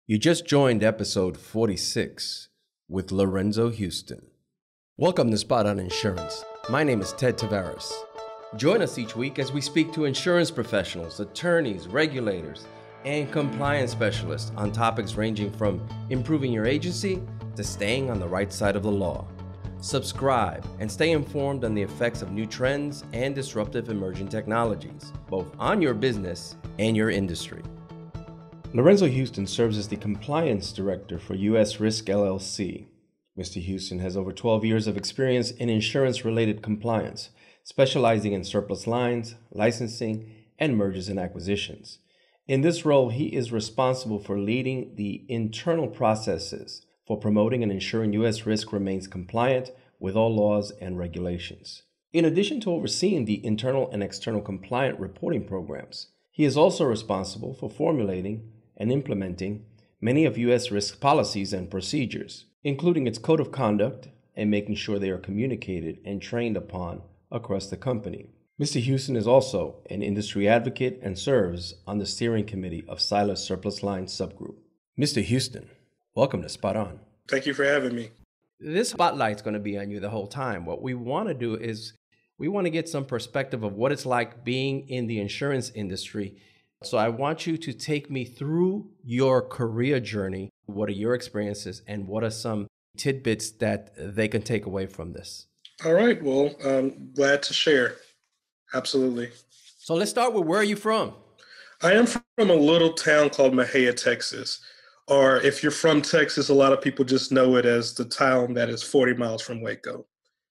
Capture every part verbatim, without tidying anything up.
You just joined episode forty-six with Lorenzo Houston. Welcome to Spot On Insurance. My name is Ted Tavares. Join us each week as we speak to insurance professionals, attorneys, regulators, and compliance specialists on topics ranging from improving your agency to staying on the right side of the law. Subscribe and stay informed on the effects of new trends and disruptive emerging technologies, both on your business and your industry. Lorenzo Houston serves as the Compliance Director for U S Risk L L C. Mister Houston has over twelve years of experience in insurance-related compliance, specializing in surplus lines, licensing, and mergers and acquisitions. In this role, he is responsible for leading the internal processes for promoting and ensuring U S risk remains compliant with all laws and regulations. In addition to overseeing the internal and external compliant reporting programs, he is also responsible for formulating and implementing many of U S risk policies and procedures, including its code of conduct and making sure they are communicated and trained upon across the company. Mister Houston is also an industry advocate and serves on the steering committee of Silas Surplus Lines Subgroup. Mister Houston, welcome to Spot On. Thank you for having me. This spotlight's going to be on you the whole time. What we want to do is we want to get some perspective of what it's like being in the insurance industry. So I want you to take me through your career journey. What are your experiences and what are some tidbits that they can take away from this? All right. Well, I'm glad to share. Absolutely. So let's start with where are you from? I am from a little town called Mahia, Texas. Or if you're from Texas, a lot of people just know it as the town that is forty miles from Waco.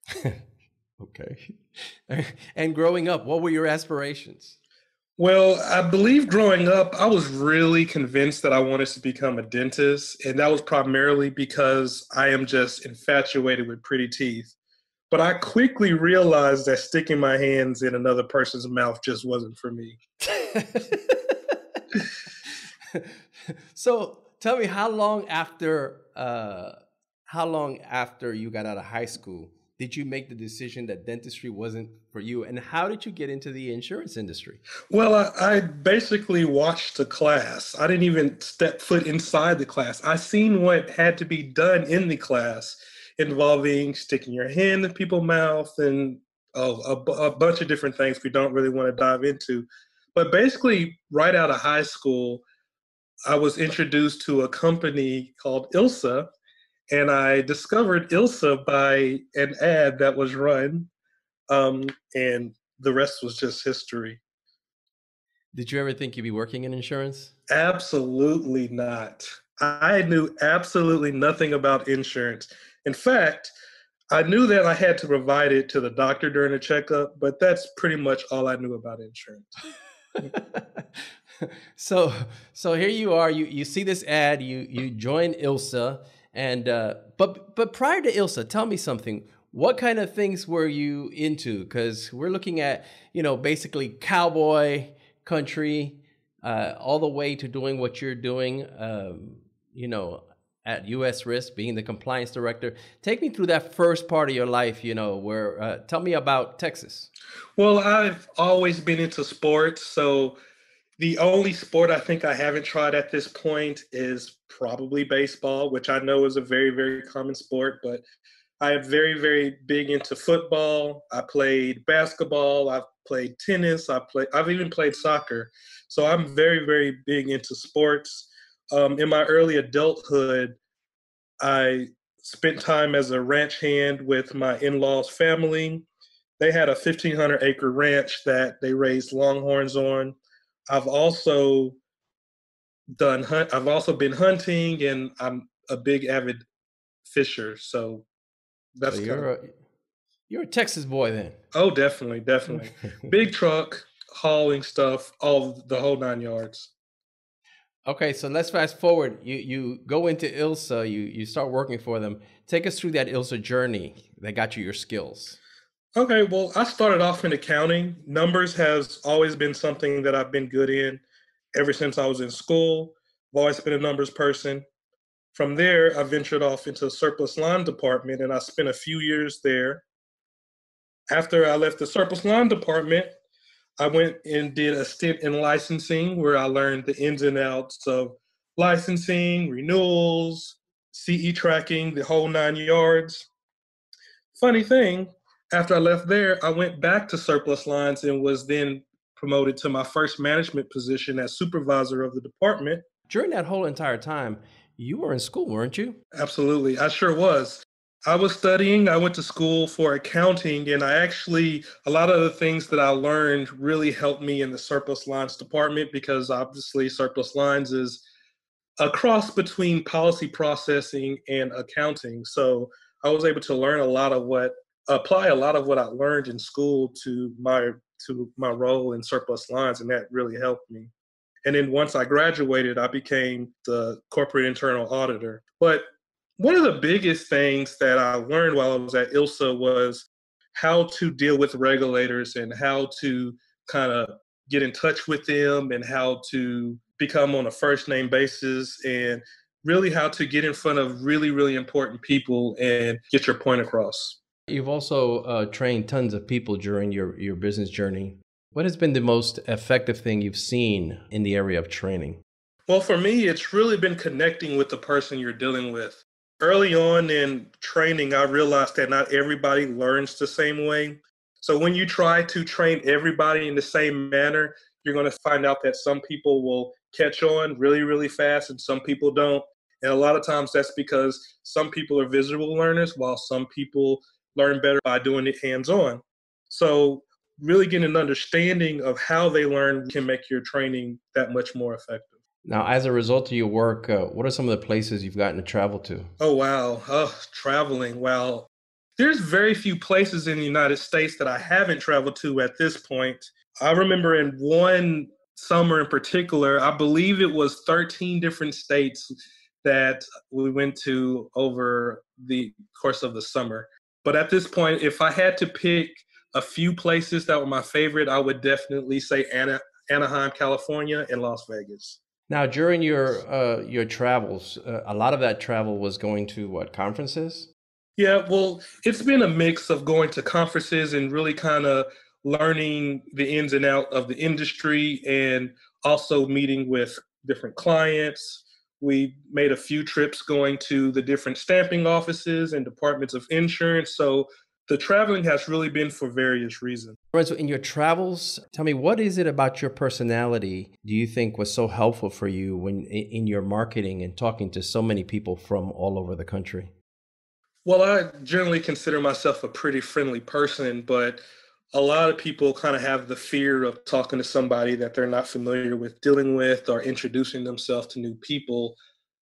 Okay. And growing up, what were your aspirations? Well, I believe growing up, I was really convinced that I wanted to become a dentist. And that was primarily because I am just infatuated with pretty teeth. But I quickly realized that sticking my hands in another person's mouth just wasn't for me. So tell me, how long after uh, how long after you got out of high school did you make the decision that dentistry wasn't for you? And how did you get into the insurance industry? Well, I, I basically watched the class. I didn't even step foot inside the class. I seen what had to be done in the class involving sticking your hand in people's mouth and oh, a, a bunch of different things we don't really want to dive into. But basically, right out of high school, I was introduced to a company called ILSA, and I discovered ILSA by an ad that was run, um, and the rest was just history. Did you ever think you'd be working in insurance? Absolutely not. I knew absolutely nothing about insurance. In fact, I knew that I had to provide it to the doctor during a checkup, but that's pretty much all I knew about insurance. so, so here you are. You you see this ad. You you join ILSA, and uh, but but prior to ILSA, tell me something. What kind of things were you into? Because we're looking at you know basically cowboy country, uh, all the way to doing what you're doing. Um, you know. At U S Risk, being the compliance director. Take me through that first part of your life, you know, where, uh, tell me about Texas. Well, I've always been into sports. So the only sport I think I haven't tried at this point is probably baseball, which I know is a very, very common sport, but I am very, very big into football. I played basketball. I've played tennis. I play, I've even played soccer. So I'm very, very big into sports. Um, in my early adulthood, I spent time as a ranch hand with my in-laws' family. They had a fifteen hundred acre ranch that they raised longhorns on. I've also done hunt. I've also been hunting, and I'm a big avid fisher. So that's so you're kind of, a, you're a Texas boy then. Oh, definitely, definitely. Big truck, hauling stuff, all the whole nine yards. Okay, so let's fast forward. You you go into ILSA, you you start working for them. Take us through that ILSA journey that got you your skills. Okay, well, I started off in accounting. Numbers has always been something that I've been good in ever since I was in school. I've always been a numbers person. From there, I ventured off into the surplus line department, and I spent a few years there. After I left the surplus line department, I went and did a stint in licensing where I learned the ins and outs of licensing, renewals, C E tracking, the whole nine yards. Funny thing, after I left there, I went back to surplus lines and was then promoted to my first management position as supervisor of the department. During that whole entire time, you were in school, weren't you? Absolutely, I sure was. I was studying, I went to school for accounting, and I actually, a lot of the things that I learned really helped me in the surplus lines department because obviously surplus lines is a cross between policy processing and accounting. So I was able to learn a lot of what, apply a lot of what I learned in school to my to my role in surplus lines, and that really helped me. And then once I graduated, I became the corporate internal auditor. But one of the biggest things that I learned while I was at ILSA was how to deal with regulators and how to kind of get in touch with them and how to become on a first name basis and really how to get in front of really, really important people and get your point across. You've also uh, trained tons of people during your, your business journey. What has been the most effective thing you've seen in the area of training? Well, for me, it's really been connecting with the person you're dealing with. Early on in training, I realized that not everybody learns the same way. So when you try to train everybody in the same manner, you're going to find out that some people will catch on really, really fast and some people don't. And a lot of times that's because some people are visual learners while some people learn better by doing it hands-on. So really getting an understanding of how they learn can make your training that much more effective. Now, as a result of your work, uh, what are some of the places you've gotten to travel to? Oh, wow. Oh, traveling. Wow. There's very few places in the United States that I haven't traveled to at this point. I remember in one summer in particular, I believe it was thirteen different states that we went to over the course of the summer. But at this point, if I had to pick a few places that were my favorite, I would definitely say Ana- Anaheim, California, and Las Vegas. Now, during your uh, your travels, uh, a lot of that travel was going to what, conferences? Yeah, well, it's been a mix of going to conferences and really kind of learning the ins and out of the industry and also meeting with different clients. We made a few trips going to the different stamping offices and departments of insurance. So the traveling has really been for various reasons. Lorenzo, in your travels, tell me, what is it about your personality do you think was so helpful for you when in in your marketing and talking to so many people from all over the country? Well, I generally consider myself a pretty friendly person, but a lot of people kind of have the fear of talking to somebody that they're not familiar with dealing with or introducing themselves to new people.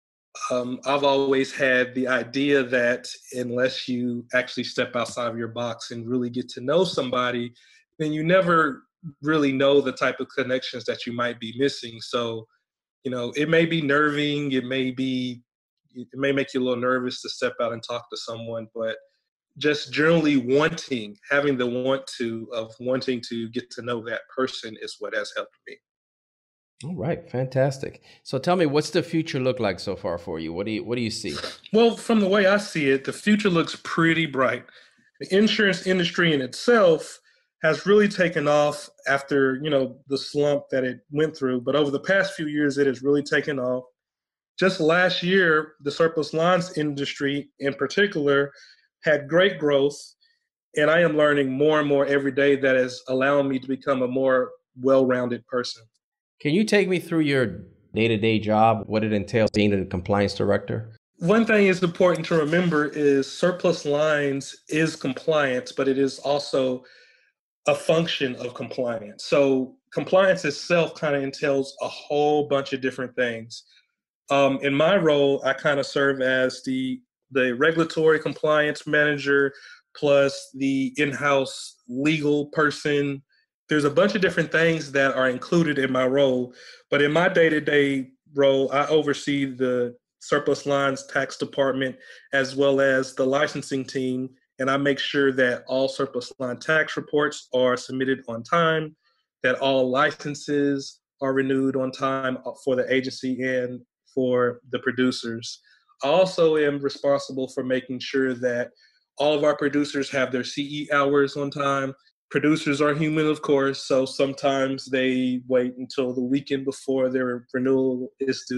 Um, I've always had the idea that unless you actually step outside of your box and really get to know somebody, then you never really know the type of connections that you might be missing. So, you know, it may be nerving, it may be, it may make you a little nervous to step out and talk to someone, but just generally wanting, having the want to of wanting to get to know that person is what has helped me. All right, fantastic. So tell me, what's the future look like so far for you? What do you what do you see? Well, from the way I see it, the future looks pretty bright. The insurance industry in itself has really taken off after, you know, the slump that it went through, but over the past few years it has really taken off. Just last year, the surplus lines industry in particular had great growth, and I am learning more and more every day that is allowing me to become a more well-rounded person. Can you take me through your day-to-day job, what it entails being the compliance director? One thing is important to remember is surplus lines is compliance, but it is also a function of compliance. So compliance itself kind of entails a whole bunch of different things. Um, in my role, I kind of serve as the the regulatory compliance manager plus the in-house legal person. There's a bunch of different things that are included in my role, but in my day-to-day role, I oversee the surplus lines tax department as well as the licensing team, and I make sure that all surplus line tax reports are submitted on time, that all licenses are renewed on time for the agency and for the producers. I also am responsible for making sure that all of our producers have their C E hours on time. Producers are human, of course, so sometimes they wait until the weekend before their renewal is due.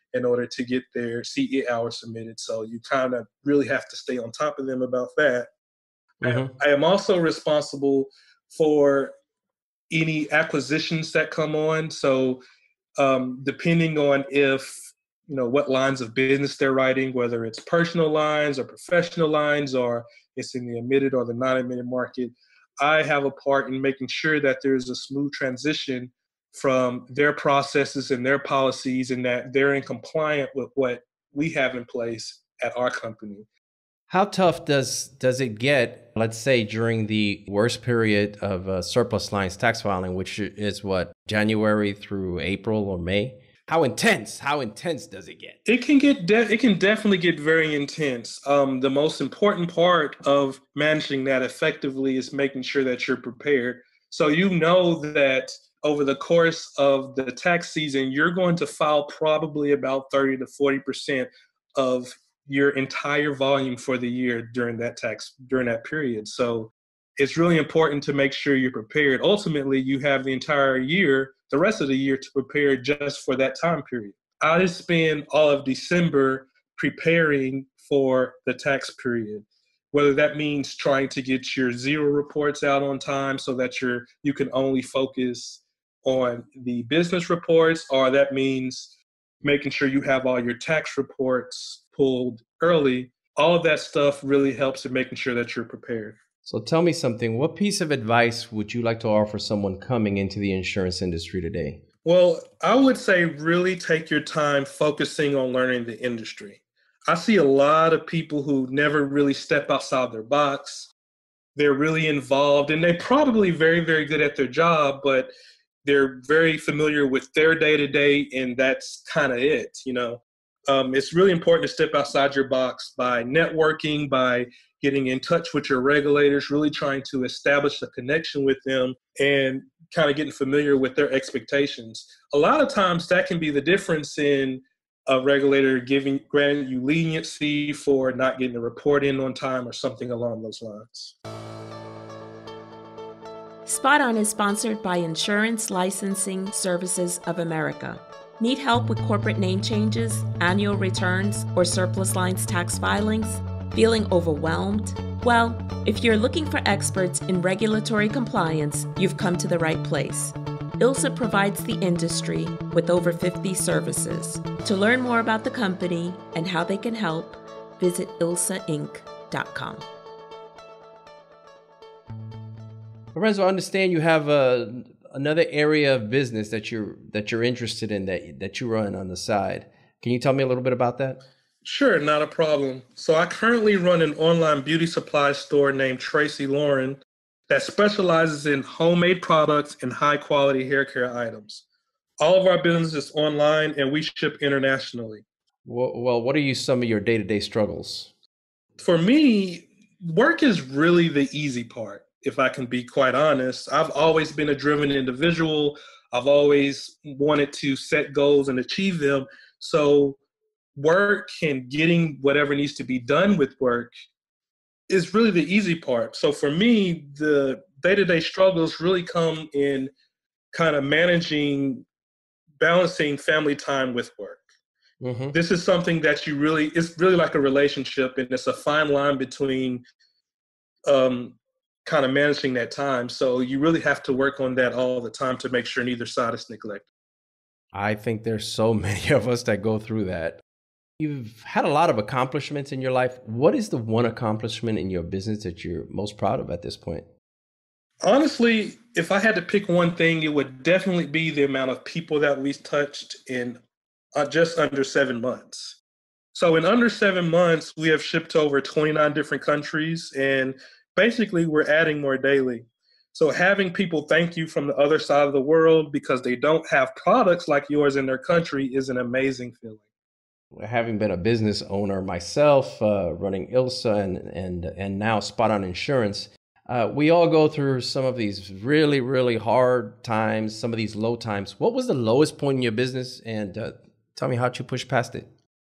in order to get their C E hours submitted. So you kind of really have to stay on top of them about that. Mm-hmm. I, I am also responsible for any acquisitions that come on. So um, depending on if, you know, what lines of business they're writing, whether it's personal lines or professional lines, or it's in the admitted or the non-admitted market, I have a part in making sure that there's a smooth transition from their processes and their policies, and that they're in compliant with what we have in place at our company. How tough does does it get, let's say, during the worst period of uh, surplus lines tax filing, which is what, January through April or May? How intense? How intense does it get? It can get de- it can definitely get very intense. Um, the most important part of managing that effectively is making sure that you're prepared. So you know that over the course of the tax season, you're going to file probably about thirty to forty percent of your entire volume for the year during that tax during that period. So it's really important to make sure you're prepared. Ultimately, you have the entire year, the rest of the year, to prepare just for that time period. I just spend all of December preparing for the tax period, whether that means trying to get your zero reports out on time so that you're you can only focus on the business reports, or that means making sure you have all your tax reports pulled early. All of that stuff really helps in making sure that you're prepared. So tell me something. What piece of advice would you like to offer someone coming into the insurance industry today? Well, I would say really take your time focusing on learning the industry. I see a lot of people who never really step outside their box. They're really involved and they're probably very, very good at their job, but they're very familiar with their day to day, and that's kind of it. You know, um, it's really important to step outside your box by networking, by getting in touch with your regulators, really trying to establish a connection with them, and kind of getting familiar with their expectations. A lot of times that can be the difference in a regulator giving granting you leniency for not getting a report in on time or something along those lines. Spot On is sponsored by Insurance Licensing Services of America. Need help with corporate name changes, annual returns, or surplus lines tax filings? Feeling overwhelmed? Well, if you're looking for experts in regulatory compliance, you've come to the right place. ILSA provides the industry with over fifty services. To learn more about the company and how they can help, visit I L S A inc dot com. Lorenzo, I understand you have a, another area of business that you're that you're interested in that that you run on the side. Can you tell me a little bit about that? Sure, not a problem. So I currently run an online beauty supply store named Tracey Lauren that specializes in homemade products and high quality hair care items. All of our business is online and we ship internationally. Well, well what are you some of your day-to-day struggles? For me, work is really the easy part, if I can be quite honest. I've always been a driven individual. I've always wanted to set goals and achieve them. So work and getting whatever needs to be done with work is really the easy part. So for me, the day-to-day struggles really come in kind of managing, balancing family time with work. Mm-hmm. This is something that you really, it's really like a relationship, and it's a fine line between um, kind of managing that time. So you really have to work on that all the time to make sure neither side is neglected. I think there's so many of us that go through that. You've had a lot of accomplishments in your life. What is the one accomplishment in your business that you're most proud of at this point? Honestly, if I had to pick one thing, it would definitely be the amount of people that we've touched in uh, just under seven months. So in under seven months, we have shipped to over twenty-nine different countries, and basically we're adding more daily. So having people thank you from the other side of the world because they don't have products like yours in their country is an amazing feeling. Having been a business owner myself, uh, running I L S A and and and now Spot On Insurance, uh, we all go through some of these really, really hard times, some of these low times. What was the lowest point in your business? And uh, tell me how you pushed past it.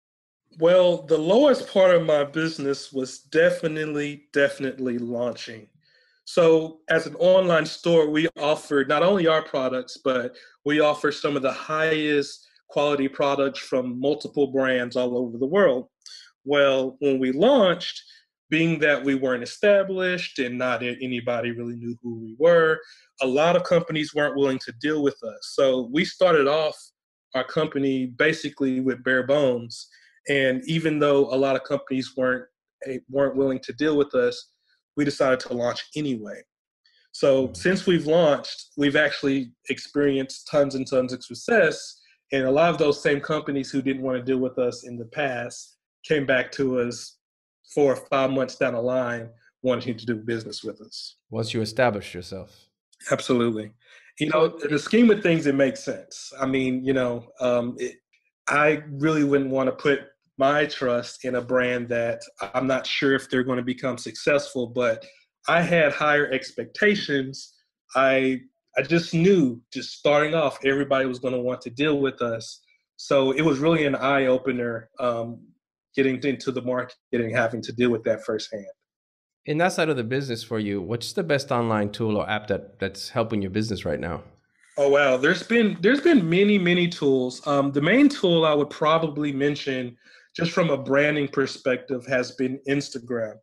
Well, the lowest part of my business was definitely, definitely launching. So as an online store, we offer not only our products, but we offer some of the highest quality products from multiple brands all over the world. Well, when we launched, being that we weren't established and not anybody really knew who we were, a lot of companies weren't willing to deal with us. So we started off our company basically with bare bones. And even though a lot of companies weren't weren't willing to deal with us, we decided to launch anyway. So mm-hmm. since we've launched, we've actually experienced tons and tons of success. And a lot of those same companies who didn't want to deal with us in the past came back to us four or five months down the line wanting to do business with us. Once you established yourself. Absolutely. You know, in the scheme of things, it makes sense. I mean, you know, um, it, I really wouldn't want to put my trust in a brand that I'm not sure if they're going to become successful, but I had higher expectations. I I just knew, just starting off, everybody was going to want to deal with us. So it was really an eye-opener um, getting into the market and having to deal with that firsthand. In that side of the business for you, what's the best online tool or app that, that's helping your business right now? Oh, wow. There's been there's been many, many tools. Um, the main tool I would probably mention, just from a branding perspective, has been Instagram.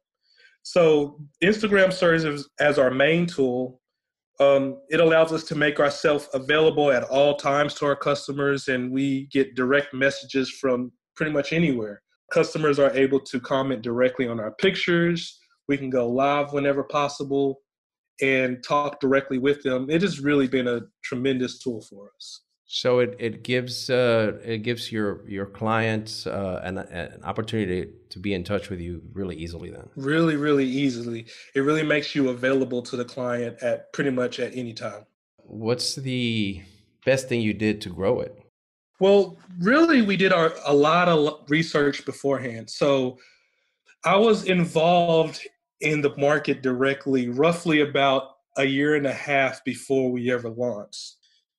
So Instagram serves as, as our main tool. Um, it allows us to make ourselves available at all times to our customers, and we get direct messages from pretty much anywhere. Customers are able to comment directly on our pictures. We can go live whenever possible and talk directly with them. It has really been a tremendous tool for us. So it it gives uh, it gives your your clients uh, an an opportunity to, to be in touch with you really easily. Then really, really easily. It really makes you available to the client at pretty much at any time. What's the best thing you did to grow it? Well, really, we did our a lot of research beforehand. So I was involved in the market directly, roughly about a year and a half before we ever launched.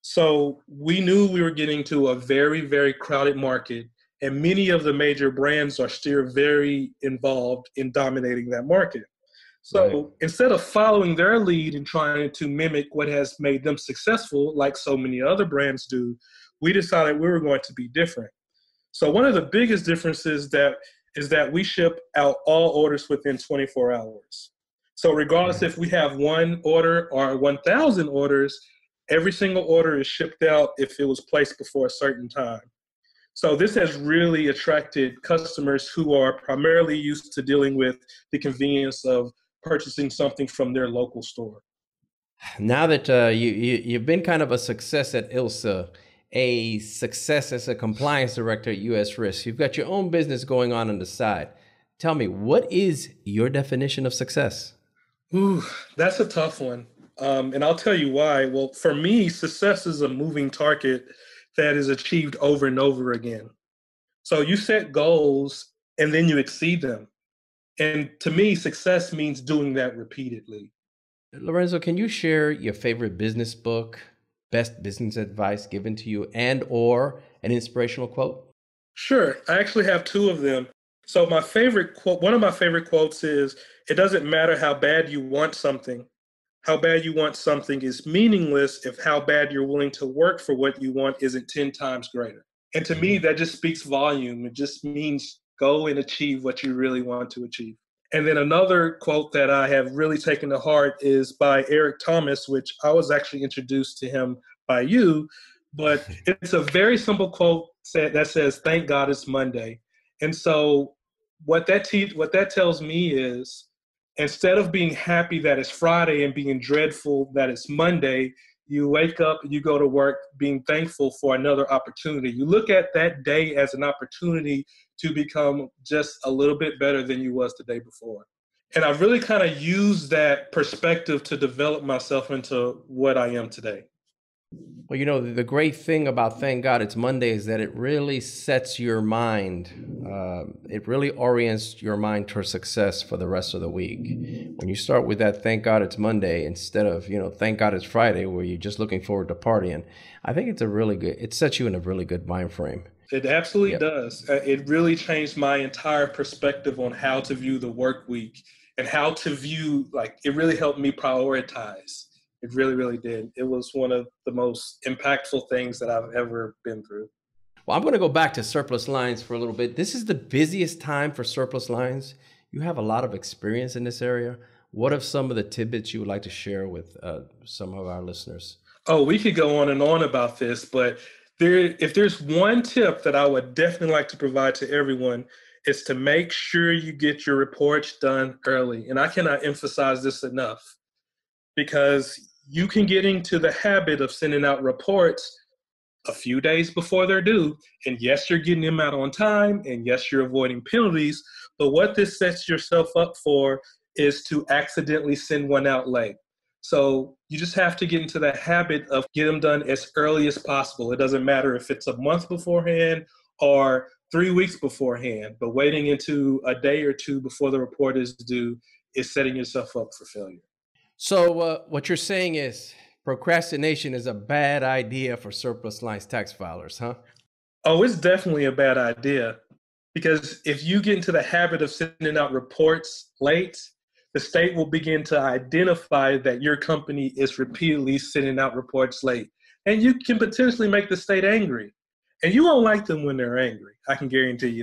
So we knew we were getting to a very, very crowded market, and many of the major brands are still very involved in dominating that market. So right. Instead of following their lead and trying to mimic what has made them successful, like so many other brands do, we decided we were going to be different. So one of the biggest differences that is that we ship out all orders within twenty-four hours. So regardless if we have one order or one thousand orders, every single order is shipped out if it was placed before a certain time. So this has really attracted customers who are primarily used to dealing with the convenience of purchasing something from their local store. Now that uh, you, you, you've been kind of a success at ILSA, a success as a compliance director at U S Risk, you've got your own business going on on the side. Tell me, what is your definition of success? Ooh, that's a tough one. Um, and I'll tell you why. Well, for me, success is a moving target that is achieved over and over again. So you set goals and then you exceed them. And to me, success means doing that repeatedly. Lorenzo, can you share your favorite business book, best business advice given to you, and or an inspirational quote? Sure. I actually have two of them. So my favorite quote, one of my favorite quotes is, it doesn't matter how bad you want something. How bad you want something is meaningless if how bad you're willing to work for what you want isn't ten times greater. And to me, that just speaks volume. It just means go and achieve what you really want to achieve. And then another quote that I have really taken to heart is by Eric Thomas, which I was actually introduced to him by you. But it's a very simple quote that says, "Thank God it's Monday." And so what that te- what that tells me is, instead of being happy that it's Friday and being dreadful that it's Monday, you wake up, you go to work being thankful for another opportunity. You look at that day as an opportunity to become just a little bit better than you was the day before. And I've really kind of used that perspective to develop myself into what I am today. Well, you know, the great thing about Thank God It's Monday is that it really sets your mind. Uh, it really orients your mind towards success for the rest of the week. When you start with that Thank God It's Monday instead of, you know, Thank God It's Friday, where you're just looking forward to partying, I think it's a really good, it sets you in a really good mind frame. It absolutely Yep. does. It really changed my entire perspective on how to view the work week and how to view, like, it really helped me prioritize. It really, really did. It was one of the most impactful things that I've ever been through. Well, I'm going to go back to surplus lines for a little bit. This is the busiest time for surplus lines. You have a lot of experience in this area. What are some of the tidbits you would like to share with uh, some of our listeners? Oh, we could go on and on about this, but there, if there's one tip that I would definitely like to provide to everyone, it's to make sure you get your reports done early. And I cannot emphasize this enough, because you can get into the habit of sending out reports a few days before they're due. And yes, you're getting them out on time. And yes, you're avoiding penalties. But what this sets yourself up for is to accidentally send one out late. So you just have to get into the habit of get them done as early as possible. It doesn't matter if it's a month beforehand or three weeks beforehand, but waiting into a day or two before the report is due is setting yourself up for failure. So uh, what you're saying is procrastination is a bad idea for surplus lines tax filers, huh? Oh, it's definitely a bad idea, because if you get into the habit of sending out reports late, the state will begin to identify that your company is repeatedly sending out reports late. And you can potentially make the state angry. And you won't like them when they're angry. I can guarantee you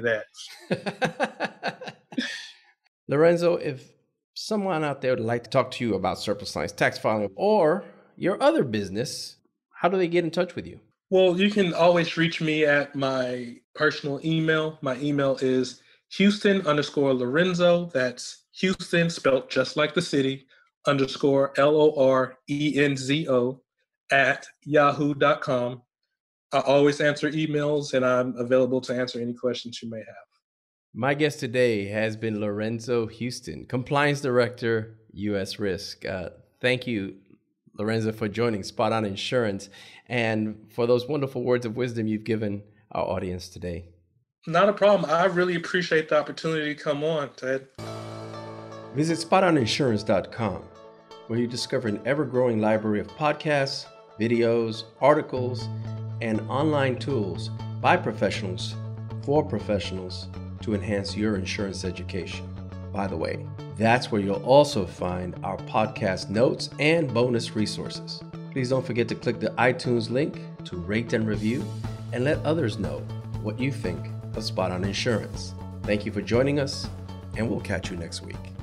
that. Lorenzo, if someone out there would like to talk to you about surplus lines tax filing or your other business, how do they get in touch with you? Well, you can always reach me at my personal email. My email is Houston underscore Lorenzo. That's Houston spelled just like the city, underscore L O R E N Z O at yahoo dot com. I always answer emails, and I'm available to answer any questions you may have. My guest today has been Lorenzo Houston, Compliance Director, U S Risk. Uh, thank you, Lorenzo, for joining Spot On Insurance and for those wonderful words of wisdom you've given our audience today. Not a problem. I really appreciate the opportunity to come on, Ted. Visit spot on insurance dot com, where you discover an ever-growing library of podcasts, videos, articles, and online tools by professionals for professionals to enhance your insurance education. By the way, that's where you'll also find our podcast notes and bonus resources. Please don't forget to click the iTunes link to rate and review and let others know what you think of Spot On Insurance. Thank you for joining us, and we'll catch you next week.